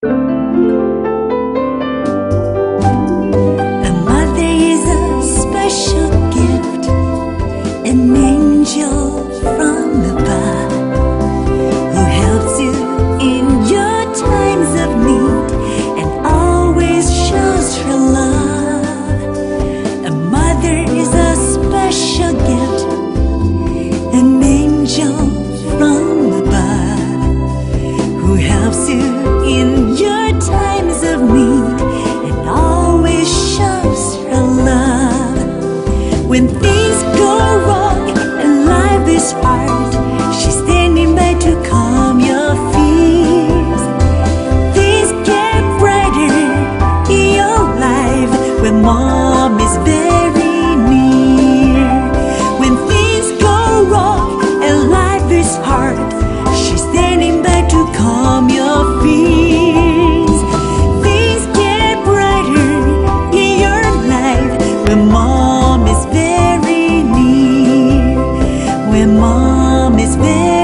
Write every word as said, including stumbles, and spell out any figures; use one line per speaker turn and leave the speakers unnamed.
A mother is a special gift, an angel from above, who helps you in your times of need and always shows her love. A mother is a special gift, an angel from above, who helps you in your times of need and always shows her love. When things go wrong and life is hard, she's standing by to calm your fears. Things get brighter in your life when mom is very near. When things go wrong and life is hard, she's standing by to calm your fears. Things get brighter in your life when mom is very near. When mom is very